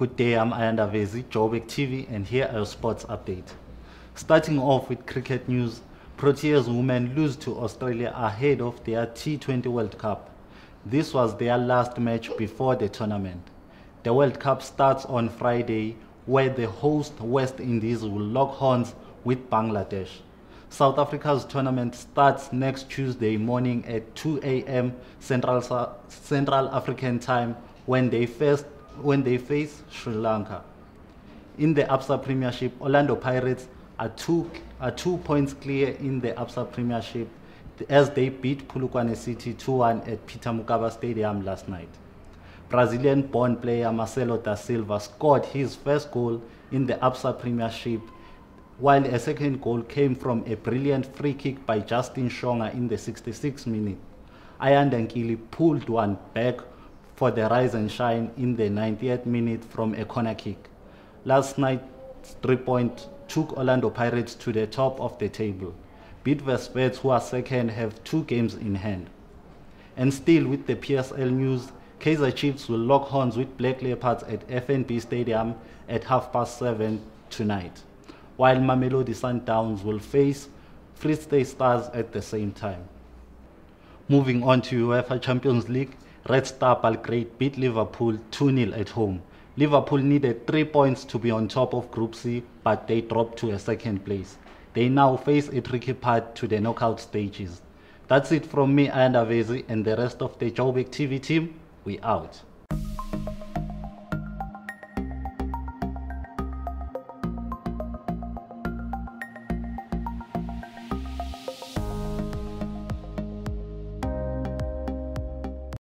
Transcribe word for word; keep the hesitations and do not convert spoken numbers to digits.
Good day, I'm Ayanda Vezi, Joburg T V, and here are your sports update. Starting off with cricket news, Proteas women lose to Australia ahead of their T twenty World Cup. This was their last match before the tournament. The World Cup starts on Friday, where the host West Indies will lock horns with Bangladesh. South Africa's tournament starts next Tuesday morning at two A M Central, Central African Time when they first when they face Sri Lanka. In the Absa Premiership, Orlando Pirates are two, are two points clear in the Absa Premiership as they beat Polokwane City two one at Peter Mokaba Stadium last night. Brazilian-born player Marcelo da Silva scored his first goal in the Absa Premiership, while a second goal came from a brilliant free kick by Justin Shonga in the sixty-sixth minute. Ayanda Nkili pulled one back for the rise and shine in the ninetieth minute from a corner kick. Last night's three-point took Orlando Pirates to the top of the table. Bidvest Spurs, who are second, have two games in hand. And still with the P S L news, Kaizer Chiefs will lock horns with Black Leopards at F N B Stadium at half past seven tonight, while Mamelodi Sundowns will face Free State Stars at the same time. Moving on to UEFA Champions League, Red Star Belgrade beat Liverpool two nil at home. Liverpool needed three points to be on top of Group C, but they dropped to a second place. They now face a tricky path to the knockout stages. That's it from me, Ayanda Vezi, and the rest of the Joburg T V team. We out.